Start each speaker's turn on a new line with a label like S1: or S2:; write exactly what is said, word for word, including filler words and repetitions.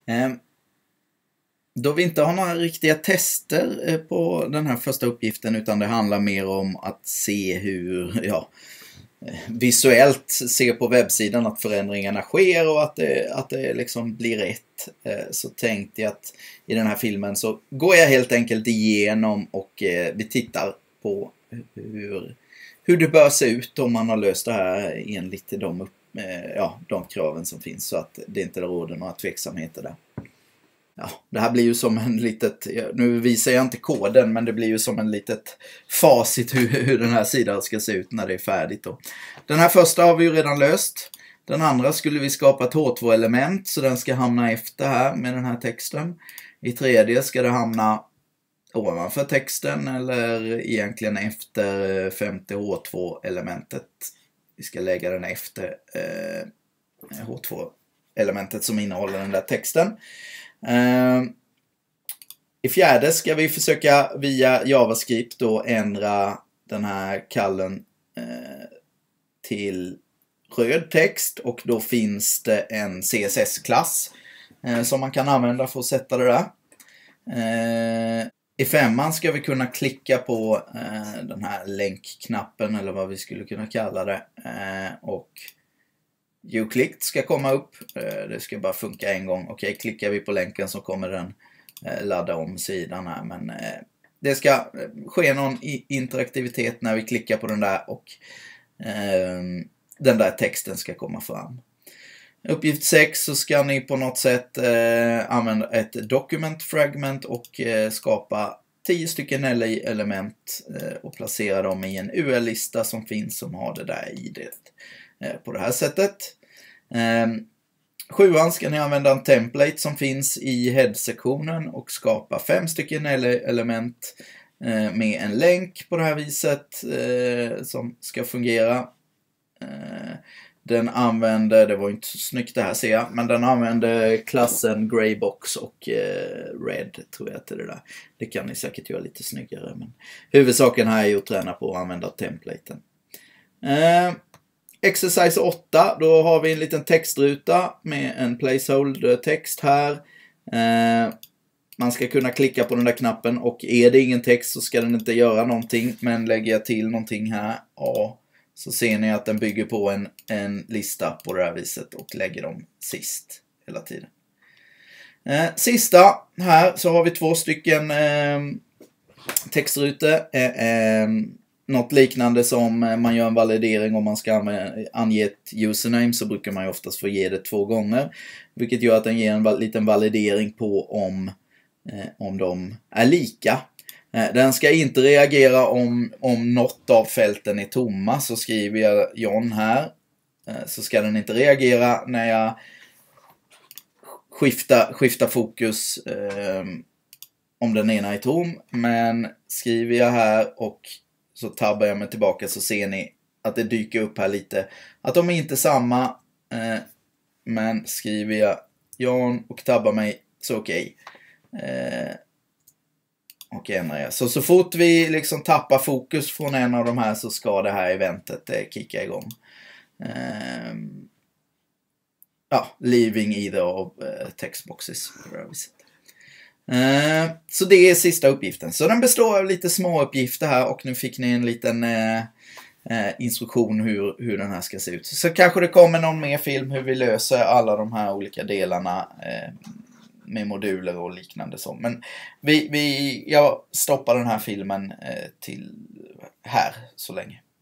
S1: Eh, då vi inte har några riktiga tester eh, på den här första uppgiften, utan det handlar mer om att se hur, ja, visuellt se på webbsidan att förändringarna sker och att det, att det liksom blir rätt, eh, så tänkte jag att i den här filmen så går jag helt enkelt igenom och eh, vi tittar på hur, hur det bör se ut om man har löst det här enligt de, eh, ja, de kraven som finns, så att det inte råder några tveksamheter där. Ja, det här blir ju som en litet, nu visar jag inte koden, men det blir ju som en litet facit hur, hur den här sidan ska se ut när det är färdigt då. Den här första har vi ju redan löst. Den andra skulle vi skapa ett H två-element, så den ska hamna efter här med den här texten. I tredje ska det hamna ovanför texten, eller egentligen efter femte H två-elementet. Vi ska lägga den efter eh, H två-elementet som innehåller den där texten. Uh, I fjärde ska vi försöka via JavaScript då ändra den här kallen uh, till röd text, och då finns det en C S S-klass uh, som man kan använda för att sätta det där. Uh, I femman ska vi kunna klicka på uh, den här länkknappen, eller vad vi skulle kunna kalla det, uh, och U-klick ska komma upp. Det ska bara funka en gång. Okej, klickar vi på länken så kommer den ladda om sidan här. Men det ska ske någon interaktivitet när vi klickar på den där, och den där texten ska komma fram. Uppgift sex, så ska ni på något sätt använda ett document fragment och skapa tio stycken L I-element och placera dem i en U L-lista som finns, som har det där i det. På det här sättet. Um, sjuan ska ni använda en template som finns i head-sektionen och skapa fem stycken element uh, med en länk på det här viset uh, som ska fungera. Uh, den använder, det var inte så snyggt det här ser jag, men den använder klassen greybox och uh, red, tror jag till det där. Det kan ni säkert göra lite snyggare, men huvudsaken här är ju att träna på att använda templaten. Uh, Exercise åtta, då har vi en liten textruta med en placeholder text här. Eh, man ska kunna klicka på den där knappen, och är det ingen text så ska den inte göra någonting. Men lägger jag till någonting här, ja, så ser ni att den bygger på en, en lista på det här viset och lägger dem sist hela tiden. Eh, sista här så har vi två stycken eh, textrutor. Eh, eh, Något liknande som man gör en validering om man ska ange ett username, så brukar man ju oftast få ge det två gånger. Vilket gör att den ger en liten validering på om, eh, om de är lika. Eh, den ska inte reagera om, om något av fälten är tomma, så skriver jag John här. Eh, så ska den inte reagera när jag skiftar, skiftar fokus eh, om den ena är tom. Men skriver jag här och så tabbar jag mig tillbaka, så ser ni att det dyker upp här lite att de är inte samma, eh, men skriver jag Jan och tabbar mig, så okej. Okay. Eh, och ändrar jag. Så så fort vi liksom tappar fokus från en av de här, så ska det här eventet eh, kicka igång. Eh, ja, leaving either of uh, textboxes. Uh, så det är sista uppgiften. Så den består av lite små uppgifter här, och nu fick ni en liten uh, uh, instruktion hur, hur den här ska se ut. Så kanske det kommer någon mer film hur vi löser alla de här olika delarna uh, med moduler och liknande så. Men vi, vi, jag stoppar den här filmen uh, till här så länge.